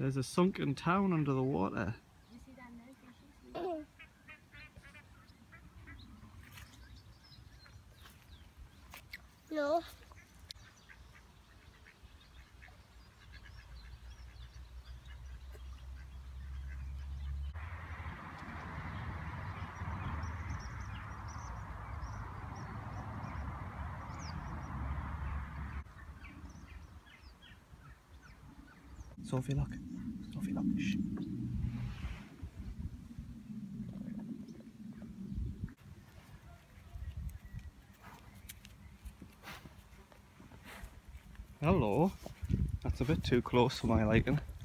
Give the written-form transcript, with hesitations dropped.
There's a sunken town under the water. You see that nose? No. Sophie, look. Sophie, look. Shh. Hello. That's a bit too close for my liking.